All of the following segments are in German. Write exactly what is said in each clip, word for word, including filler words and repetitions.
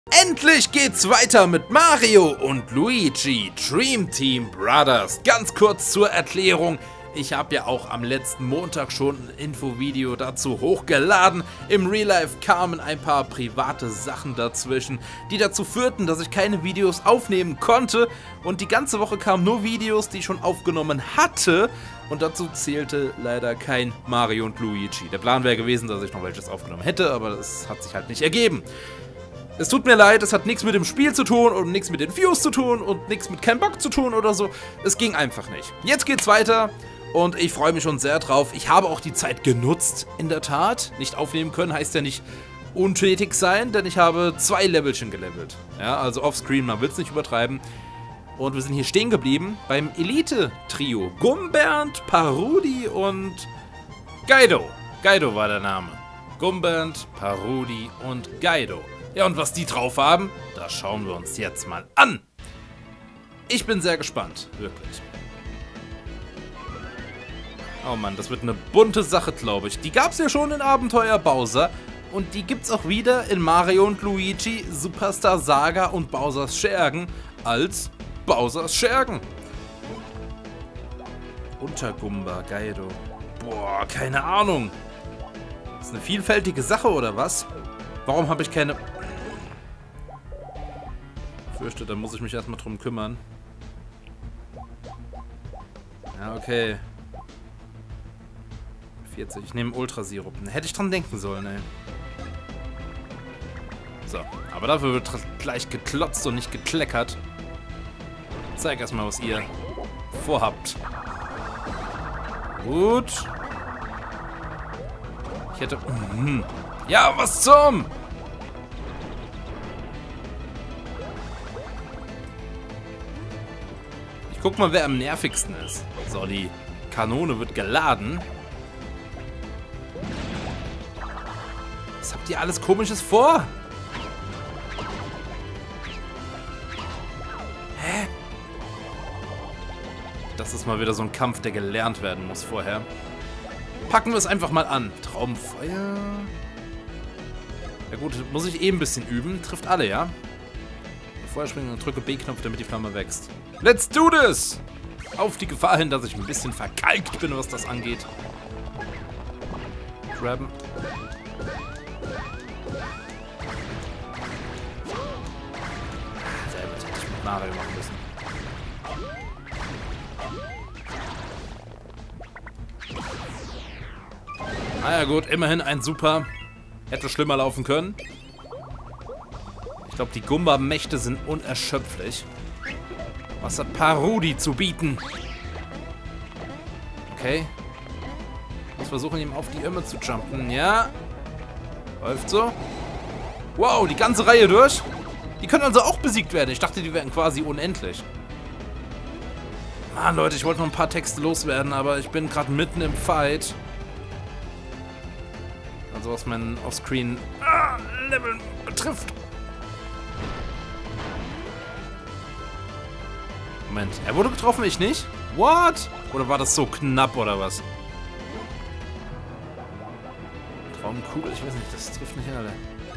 Endlich geht's weiter mit Mario und Luigi Dream Team Brothers. Ganz kurz zur Erklärung. Ich habe ja auch am letzten Montag schon ein Infovideo dazu hochgeladen. Im Real Life kamen ein paar private Sachen dazwischen, die dazu führten, dass ich keine Videos aufnehmen konnte. Und die ganze Woche kamen nur Videos, die ich schon aufgenommen hatte. Und dazu zählte leider kein Mario und Luigi. Der Plan wäre gewesen, dass ich noch welches aufgenommen hätte, aber das hat sich halt nicht ergeben. Es tut mir leid, es hat nichts mit dem Spiel zu tun und nichts mit den Views zu tun und nichts mit keinem Bock zu tun oder so. Es ging einfach nicht. Jetzt geht's weiter und ich freue mich schon sehr drauf. Ich habe auch die Zeit genutzt, in der Tat. Nicht aufnehmen können heißt ja nicht untätig sein, denn ich habe zwei Levelchen gelevelt. Ja, also offscreen, man will es nicht übertreiben. Und wir sind hier stehen geblieben beim Elite-Trio. Gumbert, Parudi und Gaido. Gaido war der Name. Gumbert, Parudi und Gaido. Ja, und was die drauf haben, das schauen wir uns jetzt mal an. Ich bin sehr gespannt, wirklich. Oh Mann, das wird eine bunte Sache, glaube ich. Die gab es ja schon in Abenteuer Bowser. Und die gibt es auch wieder in Mario und Luigi Superstar Saga und Bowsers Schergen als Bowsers Schergen. Untergumba, Gaido. Boah, keine Ahnung. Das ist eine vielfältige Sache, oder was? Warum habe ich keine... Ich fürchte, da muss ich mich erstmal drum kümmern. Ja, okay. vierzig. Ich nehme Ultrasirup. Hätte ich dran denken sollen, ey. So, aber dafür wird gleich geklotzt und nicht gekleckert. Zeig erstmal, was ihr vorhabt. Gut. Ich hätte... Mhm. Ja, was zum... Ich guck mal, wer am nervigsten ist. So, die Kanone wird geladen. Was habt ihr alles Komisches vor? Hä? Das ist mal wieder so ein Kampf, der gelernt werden muss vorher. Packen wir es einfach mal an. Traumfeuer. Ja gut, muss ich eh ein bisschen üben. Trifft alle, ja? Vorher springen und drücke B-Knopf, damit die Flamme wächst. Let's do this! Auf die Gefahr hin, dass ich ein bisschen verkalkt bin, was das angeht. Grabben. Selber hätte ich mit Mario machen müssen. Ah ja gut, immerhin ein Super. Hätte schlimmer laufen können. Ich glaube, die Gumba-Mächte sind unerschöpflich. Was hat Parudi zu bieten? Okay. Ich muss versuchen, ihm auf die Irme zu jumpen. Ja. Läuft so. Wow, die ganze Reihe durch. Die können also auch besiegt werden. Ich dachte, die wären quasi unendlich. Mann, Leute, ich wollte noch ein paar Texte loswerden, aber ich bin gerade mitten im Fight. Also was mein Offscreen ah, Level betrifft. Moment, er wurde getroffen, ich nicht? What? Oder war das so knapp, oder was? Traumkugel, ich weiß nicht, das trifft nicht alle.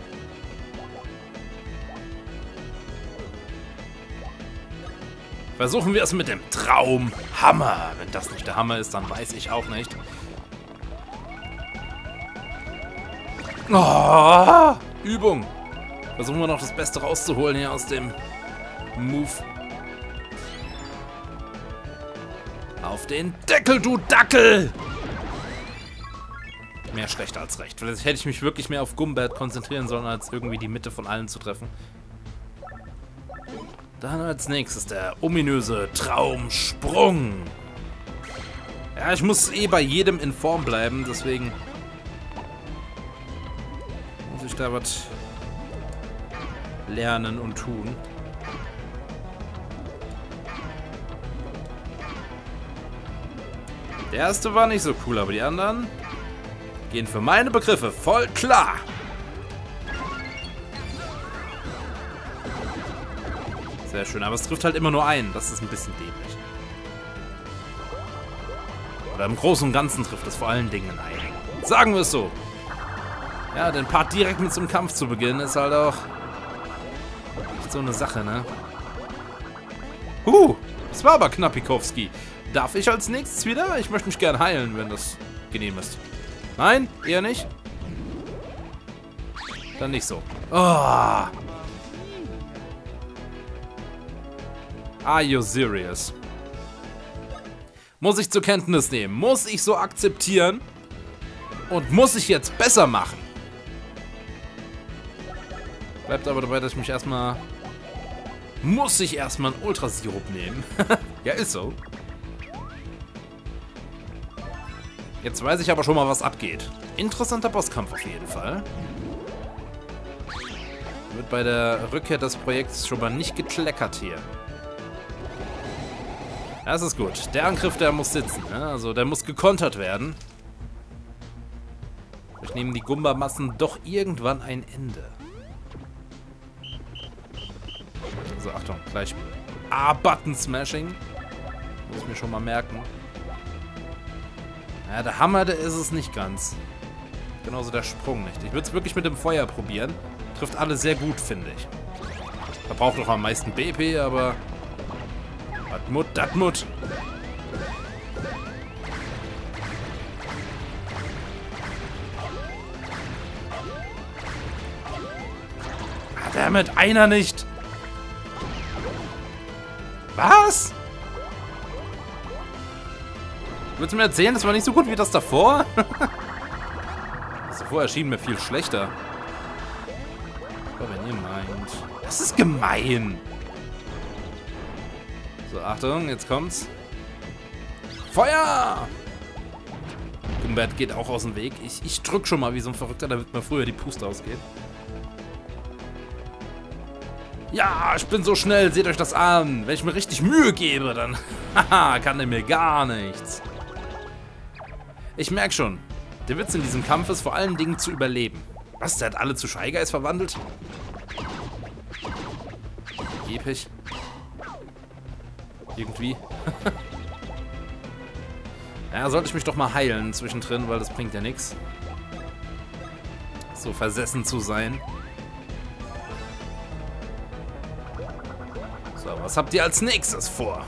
Versuchen wir es mit dem Traumhammer. Wenn das nicht der Hammer ist, dann weiß ich auch nicht. Oh, Übung. Versuchen wir noch das Beste rauszuholen hier aus dem Move. Auf den Deckel, du Dackel! Mehr schlecht als recht. Vielleicht hätte ich mich wirklich mehr auf Gumbert konzentrieren sollen, als irgendwie die Mitte von allen zu treffen. Dann als nächstes der ominöse Traumsprung. Ja, ich muss eh bei jedem in Form bleiben, deswegen muss ich da was lernen und tun. Der erste war nicht so cool, aber die anderen gehen für meine Begriffe voll klar. Sehr schön, aber es trifft halt immer nur einen. Das ist ein bisschen dämlich. Oder im Großen und Ganzen trifft es vor allen Dingen einen. Sagen wir es so. Ja, den Part direkt mit so einem Kampf zu beginnen ist halt auch Echt so eine Sache, ne? Huh, das war aber Knappikowski. Darf ich als nächstes wieder? Ich möchte mich gern heilen, wenn das genehm ist. Nein, eher nicht? Dann nicht so. Oh. Are you serious? Muss ich zur Kenntnis nehmen? Muss ich so akzeptieren? Und muss ich jetzt besser machen? Bleibt aber dabei, dass ich mich erstmal... Muss ich erstmal einen Ultrasirup nehmen? Ja, ist so. Jetzt weiß ich aber schon mal, was abgeht. Interessanter Bosskampf auf jeden Fall. Wird bei der Rückkehr des Projekts schon mal nicht gekleckert hier. Das ist gut. Der Angriff, der muss sitzen. Ne? Also der muss gekontert werden. Ich nehme die Gumba-Massen doch irgendwann ein Ende. So, Achtung, gleich A-Button-Smashing. Muss ich mir schon mal merken. Ja, der Hammer, der ist es nicht ganz. Genauso der Sprung nicht. Ich würde es wirklich mit dem Feuer probieren. Trifft alle sehr gut, finde ich. Verbraucht doch am meisten B P, aber... Datmut, Datmut. Hat er mit einer nicht? Was? Willst du mir erzählen, das war nicht so gut wie das davor? Das davor erschien mir viel schlechter. Aber wenn ihr meint... Das ist gemein. So, Achtung, jetzt kommt's. Feuer! Gumbert geht auch aus dem Weg. Ich, ich drück schon mal wie so ein Verrückter, damit mir früher die Puste ausgeht. Ja, ich bin so schnell, seht euch das an. Wenn ich mir richtig Mühe gebe, dann haha, kann der mir gar nichts. Ich merke schon, der Witz in diesem Kampf ist vor allen Dingen zu überleben. Was, der hat alle zu Shy Guys verwandelt? Episch. Irgendwie. Ja, sollte ich mich doch mal heilen zwischendrin, weil das bringt ja nichts. So versessen zu sein. So, was habt ihr als nächstes vor?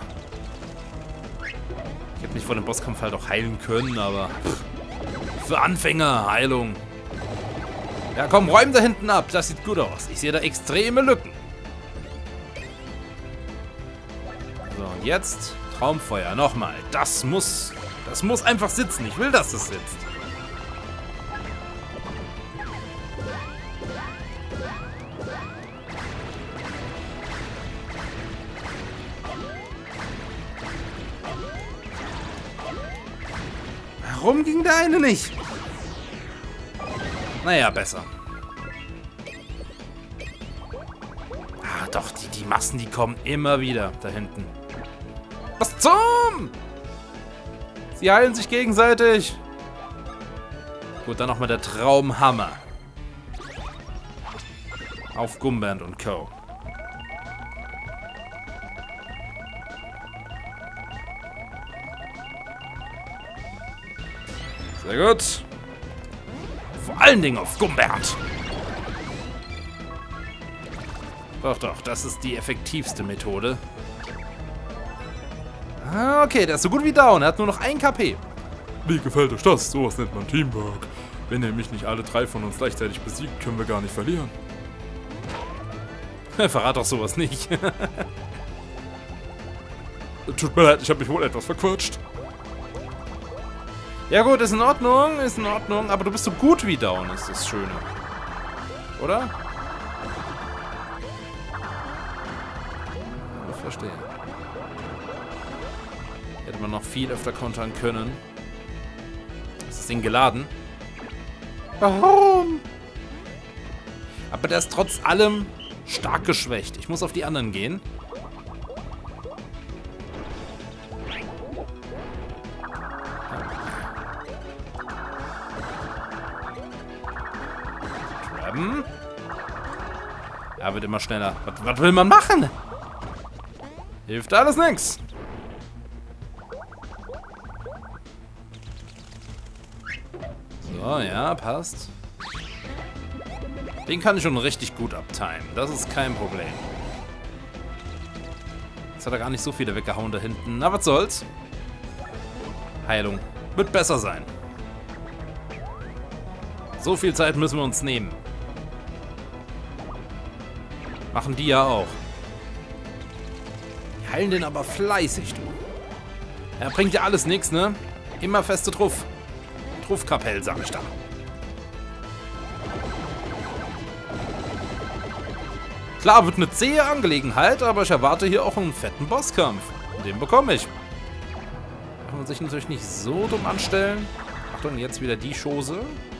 Ich hätte mich vor dem Bosskampf halt auch heilen können, aber... Pff, für Anfänger, Heilung. Ja, komm, räum da hinten ab. Das sieht gut aus. Ich sehe da extreme Lücken. So, und jetzt Traumfeuer. Nochmal. Das muss... Das muss einfach sitzen. Ich will, dass es sitzt. Warum ging der eine nicht? Naja, besser. Ah, doch, die, die Massen, die kommen immer wieder da hinten. Was zum? Sie heilen sich gegenseitig. Gut, dann nochmal der Traumhammer. Auf Gumbert und Co. Sehr gut. Vor allen Dingen auf Gumbert. Doch, doch, das ist die effektivste Methode. Ah, okay, der ist so gut wie down. Er hat nur noch ein K P. Wie gefällt euch das? Sowas nennt man Teamwork. Wenn nämlich nicht alle drei von uns gleichzeitig besiegt, können wir gar nicht verlieren. Verrat doch sowas nicht. Tut mir leid, ich habe mich wohl etwas verquatscht. Ja gut, ist in Ordnung, ist in Ordnung. Aber du bist so gut wie down, ist das Schöne. Oder? Ich verstehe. Hätte man noch viel öfter kontern können. Ist das Ding geladen? Warum? Aber der ist trotz allem stark geschwächt. Ich muss auf die anderen gehen. Grabben. Ja, wird immer schneller. Was, was will man machen? Hilft alles nix. So, ja, passt. Den kann ich schon richtig gut uptimen. Das ist kein Problem. Jetzt hat er gar nicht so viele weggehauen da hinten. Na, was soll's? Heilung. Wird besser sein. So viel Zeit müssen wir uns nehmen. Machen die ja auch. Die heilen den aber fleißig, du. Er bringt ja alles nichts, ne? Immer feste Truff. Truffkapell, sag ich da. Klar, wird eine zähe Angelegenheit, aber ich erwarte hier auch einen fetten Bosskampf. Den bekomme ich. Kann man sich natürlich nicht so dumm anstellen. Achtung, jetzt wieder die Chose.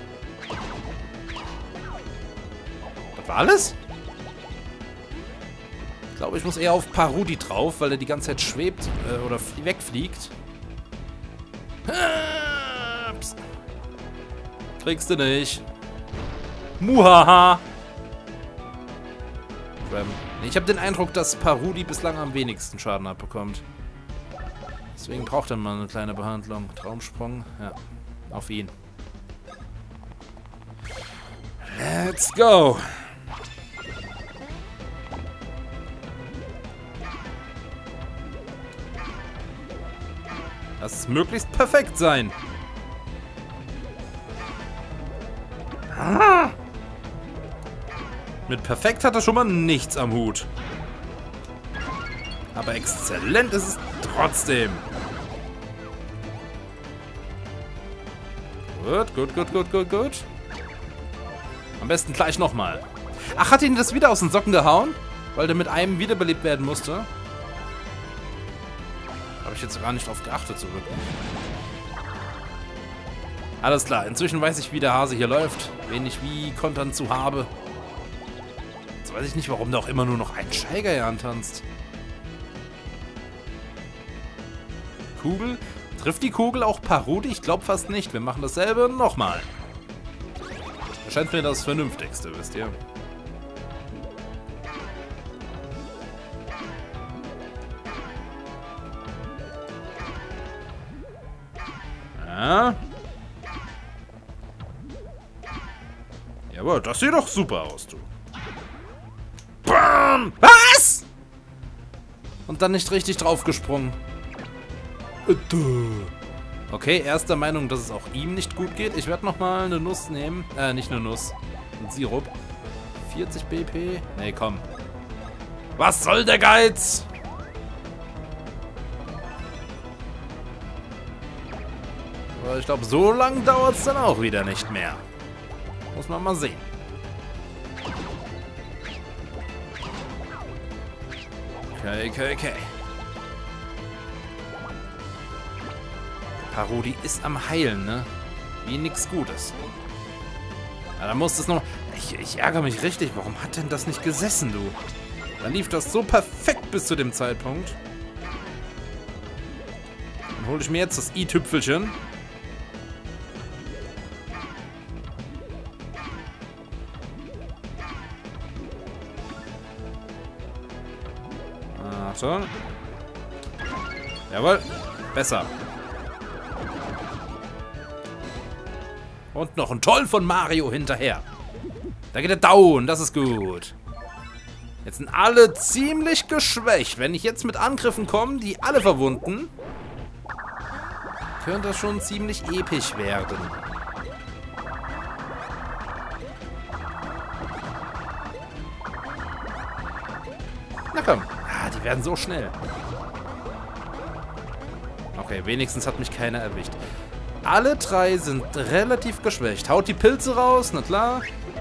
Das war alles? Ich glaube, ich muss eher auf Parudi drauf, weil er die ganze Zeit schwebt äh, oder wegfliegt. Ups. Kriegst du nicht. Muhaha. Ich habe den Eindruck, dass Parudi bislang am wenigsten Schaden abbekommt. Deswegen braucht er mal eine kleine Behandlung. Traumsprung. Ja, auf ihn. Let's go. Lass es möglichst perfekt sein. Ah. Mit perfekt hat er schon mal nichts am Hut. Aber exzellent ist es trotzdem. Gut, gut, gut, gut, gut, gut. Am besten gleich nochmal. Ach, hat ihn das wieder aus den Socken gehauen? Weil der mit einem wiederbelebt werden musste? Habe ich jetzt gar nicht drauf geachtet, so wirklich. Alles klar, inzwischen weiß ich, wie der Hase hier läuft. Wen ich wie kontern zu habe. Jetzt weiß ich nicht, warum da auch immer nur noch ein Steiger hier antanzt. Kugel? Trifft die Kugel auch Parudi? Ich glaube fast nicht. Wir machen dasselbe nochmal. Erscheint mir das Vernünftigste, wisst ihr. Ja. Jawohl, das sieht doch super aus, du. Bam! Was? Und dann nicht richtig draufgesprungen. Okay, erster Meinung, dass es auch ihm nicht gut geht. Ich werde nochmal eine Nuss nehmen. Äh, nicht eine Nuss. Ein Sirup. vierzig B P. Nee, komm. Was soll der Geiz? Aber ich glaube, so lang dauert es dann auch wieder nicht mehr. Muss man mal sehen. Okay, okay, okay. Parodi ist am Heilen, ne? Wie nix Gutes. Ja, da muss es noch... Ich, ich ärgere mich richtig. Warum hat denn das nicht gesessen, du? Dann lief das so perfekt bis zu dem Zeitpunkt. Dann hole ich mir jetzt das i-Tüpfelchen. Achtung. Jawohl. Besser. Und noch ein Toll von Mario hinterher. Da geht er down. Das ist gut. Jetzt sind alle ziemlich geschwächt. Wenn ich jetzt mit Angriffen komme, die alle verwunden, könnte das schon ziemlich episch werden. Na komm. Ah, die werden so schnell. Okay, wenigstens hat mich keiner erwischt. Alle drei sind relativ geschwächt. Haut die Pilze raus, na klar.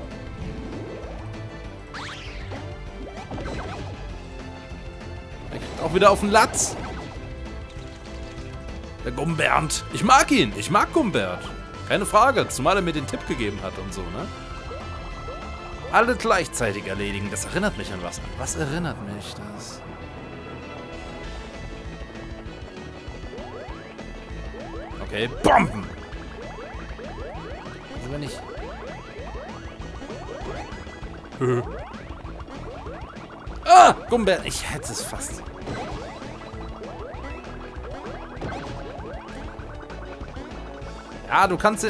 Er kriegt auch wieder auf den Latz. Der Gumbert. Ich mag ihn. Ich mag Gumbert. Keine Frage. Zumal er mir den Tipp gegeben hat und so, ne? Alle gleichzeitig erledigen. Das erinnert mich an was. An was erinnert mich das? Okay, Bomben! Also wenn ich... Ah! Gumbert! Ich hätte es fast. Ja, du kannst...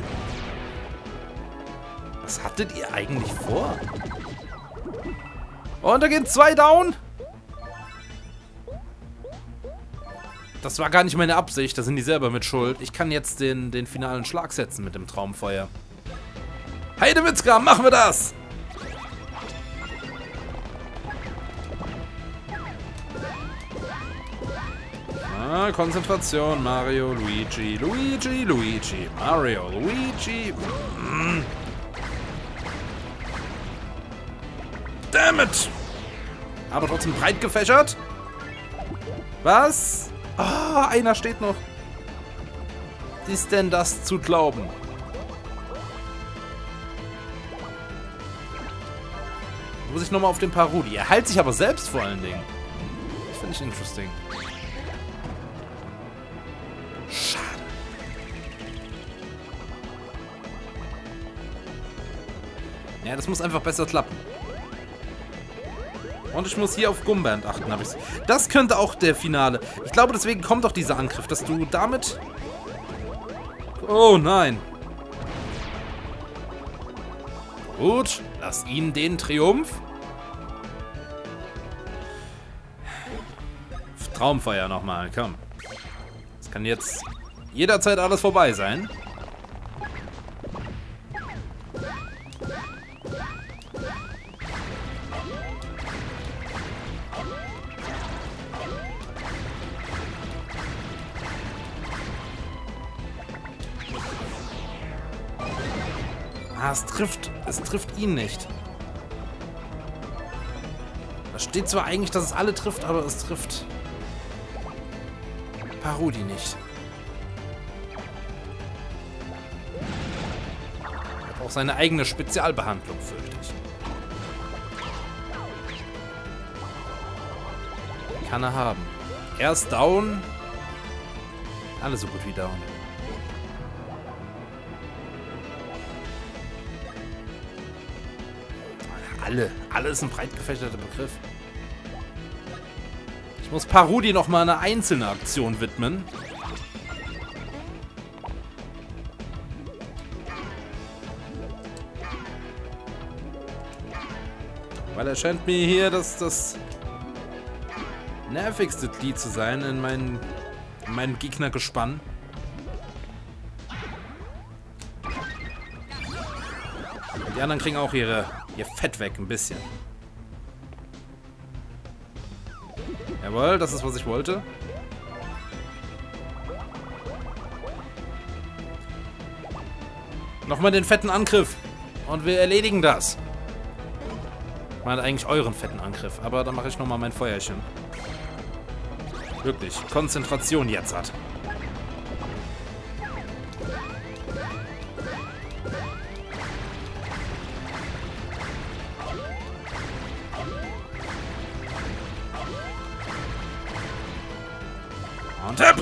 Was hattet ihr eigentlich vor? Und da gehen zwei down. Das war gar nicht meine Absicht, da sind die selber mit schuld. Ich kann jetzt den, den finalen Schlag setzen mit dem Traumfeuer. Heidewitzka, machen wir das! Ah, Konzentration, Mario, Luigi, Luigi, Luigi, Mario, Luigi. Mm. Damn it! Aber trotzdem breit gefächert. Was? Ah, einer steht noch. Ist denn das zu glauben? Muss ich nochmal auf den Parodi. Er heilt sich aber selbst vor allen Dingen. Das finde ich interesting. Schade. Ja, das muss einfach besser klappen. Und ich muss hier auf Gumband achten, habe ich's. Das könnte auch der Finale. Ich glaube, deswegen kommt auch dieser Angriff, dass du damit... Oh nein. Gut, lass ihn den Triumph. Traumfeuer nochmal, komm. Es kann jetzt jederzeit alles vorbei sein. Ah, es trifft, es trifft ihn nicht. Da steht zwar eigentlich, dass es alle trifft, aber es trifft Parodi nicht. Er braucht seine eigene Spezialbehandlung, fürchte ich. Kann er haben. Er ist down. Alle so gut wie down. Alle. Alle ist ein breit gefächerter Begriff. Ich muss Parodi noch mal eine einzelne Aktion widmen. Weil er scheint mir hier das, das nervigste Glied zu sein in, mein, in meinem Gegnergespann. Die anderen kriegen auch ihre, ihr Fett weg, ein bisschen. Jawohl, das ist, was ich wollte. Nochmal den fetten Angriff. Und wir erledigen das. Ich meine eigentlich euren fetten Angriff. Aber dann mache ich nochmal mein Feuerchen. Wirklich. Konzentration jetzt hat. Und Tipp!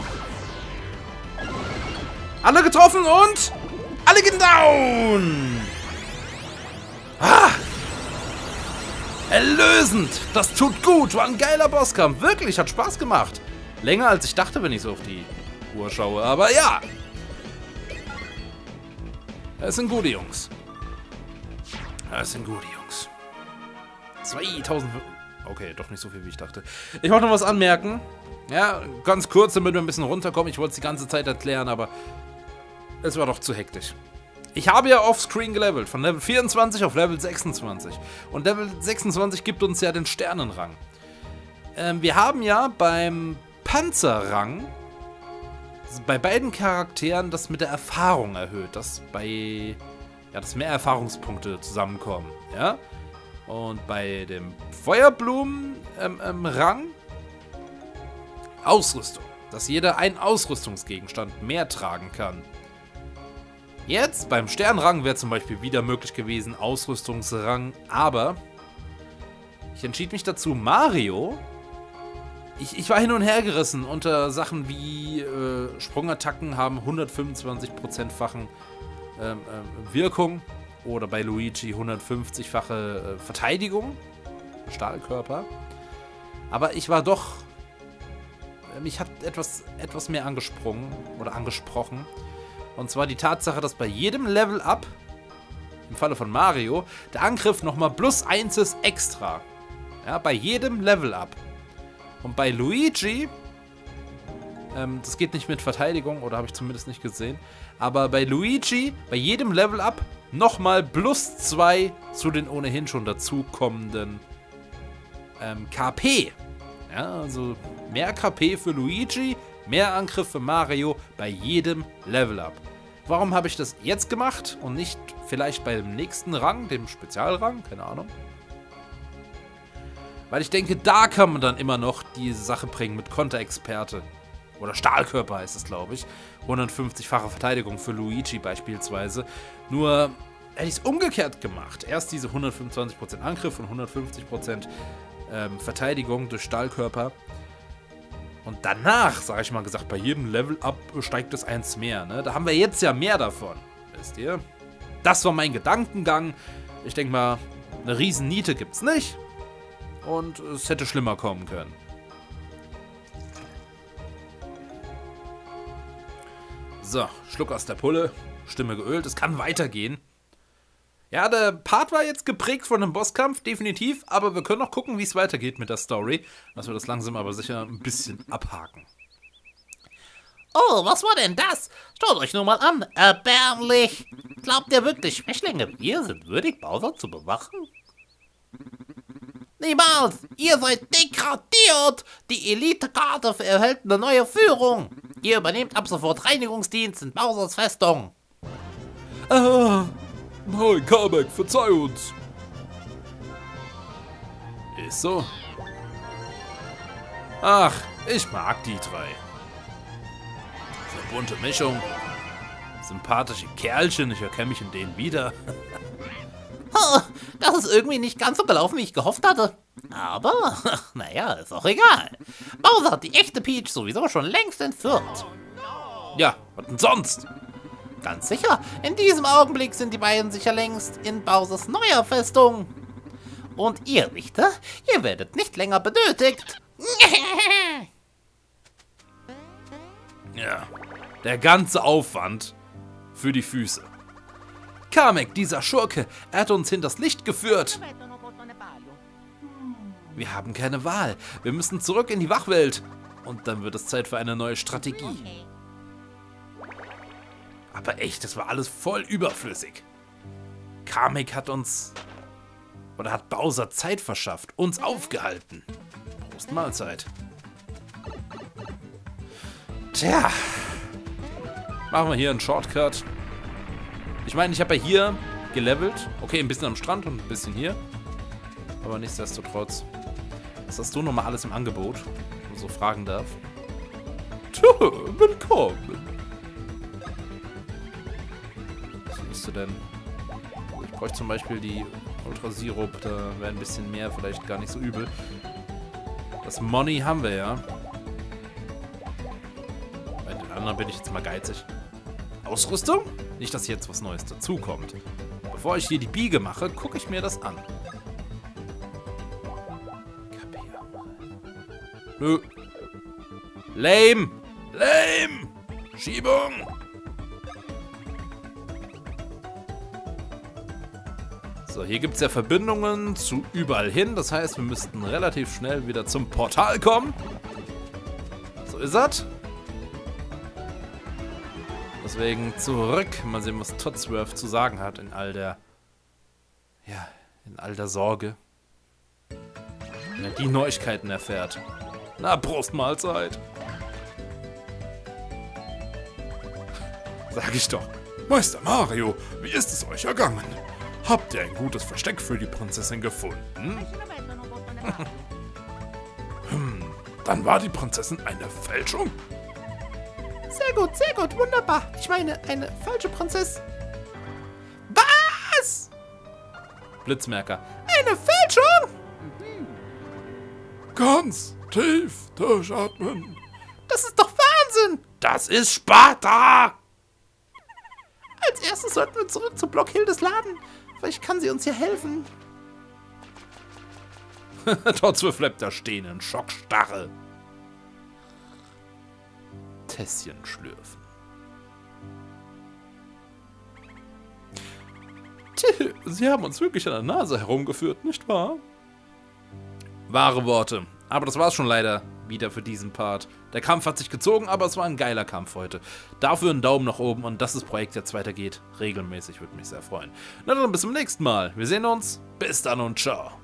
Alle getroffen und alle gehen down! Ah! Erlösend! Das tut gut! War ein geiler Bosskampf. Wirklich, hat Spaß gemacht. Länger als ich dachte, wenn ich so auf die Uhr schaue. Aber ja! Es sind gute Jungs. Es sind gute Jungs. zweitausend... Okay, doch nicht so viel, wie ich dachte. Ich wollte noch was anmerken. Ja, ganz kurz, damit wir ein bisschen runterkommen. Ich wollte es die ganze Zeit erklären, aber es war doch zu hektisch. Ich habe ja offscreen gelevelt, von Level vierundzwanzig auf Level sechsundzwanzig. Und Level sechsundzwanzig gibt uns ja den Sternenrang. Ähm, wir haben ja beim Panzerrang bei beiden Charakteren das mit der Erfahrung erhöht, dass bei ja, dass mehr Erfahrungspunkte zusammenkommen. Ja? Und bei dem Feuerblumen ähm, ähm, Rang Ausrüstung, dass jeder einen Ausrüstungsgegenstand mehr tragen kann. Jetzt beim Sternrang wäre zum Beispiel wieder möglich gewesen Ausrüstungsrang, aber ich entschied mich dazu, Mario, ich, ich war hin und her gerissen unter Sachen wie äh, Sprungattacken haben hundertfünfundzwanzig Prozent-fachen ähm, äh, Wirkung oder bei Luigi hundertfünfzig-fache äh, Verteidigung, Stahlkörper, aber ich war doch mich hat etwas, etwas mehr angesprungen oder angesprochen. Und zwar die Tatsache, dass bei jedem Level-Up, im Falle von Mario, der Angriff nochmal plus eins ist extra. Ja, bei jedem Level-Up. Und bei Luigi Ähm, das geht nicht mit Verteidigung, oder habe ich zumindest nicht gesehen. Aber bei Luigi, bei jedem Level-Up, nochmal plus zwei zu den ohnehin schon dazukommenden ähm, K P. Ja, also mehr K P für Luigi, mehr Angriff für Mario bei jedem Level-Up. Warum habe ich das jetzt gemacht und nicht vielleicht beim nächsten Rang, dem Spezialrang? Keine Ahnung. Weil ich denke, da kann man dann immer noch die Sache bringen mit Konterexperte. Oder Stahlkörper heißt es, glaube ich. hundertfünfzig-fache Verteidigung für Luigi beispielsweise. Nur hätte ich es umgekehrt gemacht. Erst diese hundertfünfundzwanzig Prozent Angriff und hundertfünfzig Prozent ähm, Verteidigung durch Stahlkörper. Und danach, sage ich mal gesagt, bei jedem Level-Up steigt es eins mehr. Ne? Da haben wir jetzt ja mehr davon. Wisst ihr? Das war mein Gedankengang. Ich denke mal, eine riesen Niete gibt es nicht. Und es hätte schlimmer kommen können. So, Schluck aus der Pulle. Stimme geölt. Es kann weitergehen. Ja, der Part war jetzt geprägt von einem Bosskampf, definitiv. Aber wir können noch gucken, wie es weitergeht mit der Story. Dass wir das langsam aber sicher ein bisschen abhaken. Oh, was war denn das? Schaut euch nur mal an. Erbärmlich. Glaubt ihr wirklich, Schwächlinge wie ihr sind würdig, Bowser zu bewachen? Niemals! Ihr seid degradiert! Die Elite-Garde erhält eine neue Führung! Ihr übernehmt ab sofort Reinigungsdienst in Bowsers Festung! Ah, nein, Kamek, verzeih uns. Ist so. Ach, ich mag die drei. So eine bunte Mischung. Sympathische Kerlchen, ich erkenne mich in denen wieder. Oh, das ist irgendwie nicht ganz so gelaufen, wie ich gehofft hatte. Aber, naja, ist auch egal. Bowser hat die echte Peach sowieso schon längst entführt. Ja, was denn sonst? Ganz sicher, in diesem Augenblick sind die beiden sicher längst in Bowsers neuer Festung. Und ihr, Richter, ihr werdet nicht länger benötigt. Ja, der ganze Aufwand für die Füße. Kamek, dieser Schurke, er hat uns hinters Licht geführt. Wir haben keine Wahl. Wir müssen zurück in die Wachwelt. Und dann wird es Zeit für eine neue Strategie. Aber echt, das war alles voll überflüssig. Kamek hat uns... Oder hat Bowser Zeit verschafft, uns aufgehalten. Prost Mahlzeit. Tja. Machen wir hier einen Shortcut. Ich meine, ich habe ja hier gelevelt. Okay, ein bisschen am Strand und ein bisschen hier. Aber nichtsdestotrotz. Was hast du nochmal alles im Angebot? Wenn man so fragen darf. Tja, willkommen. Was siehst du denn? Ich bräuchte zum Beispiel die Ultra-Sirup. Da wäre ein bisschen mehr vielleicht gar nicht so übel. Das Money haben wir ja. Bei den anderen bin ich jetzt mal geizig. Ausrüstung? Nicht, dass jetzt was Neues dazukommt. Bevor ich hier die Biege mache, gucke ich mir das an. Nö. Lame! Lame! Schiebung! So, hier gibt es ja Verbindungen zu überall hin. Das heißt, wir müssten relativ schnell wieder zum Portal kommen. So ist das. Deswegen zurück. Mal sehen, was Todsworth zu sagen hat in all der... Ja, in all der Sorge. Wenn er die Neuigkeiten erfährt. Na, Prost Mahlzeit. Sag ich doch. Meister Mario, wie ist es euch ergangen? Habt ihr ein gutes Versteck für die Prinzessin gefunden? hm, dann war die Prinzessin eine Fälschung? Sehr gut, sehr gut, wunderbar. Ich meine, eine falsche Prinzessin. Was? Blitzmerker. Eine Fälschung? Ganz tief durchatmen. Das ist doch Wahnsinn. Das ist Sparta! Als erstes sollten wir zurück zu Blockhildes Laden. Vielleicht kann sie uns hier helfen. Todsworth bleibt da stehen in Schockstarre. Tässchen schlürfen. Tja, Sie haben uns wirklich an der Nase herumgeführt, nicht wahr? Wahre Worte. Aber das war's schon leider wieder für diesen Part. Der Kampf hat sich gezogen, aber es war ein geiler Kampf heute. Dafür einen Daumen nach oben und dass das Projekt jetzt weitergeht, regelmäßig, würde mich sehr freuen. Na dann bis zum nächsten Mal. Wir sehen uns. Bis dann und ciao.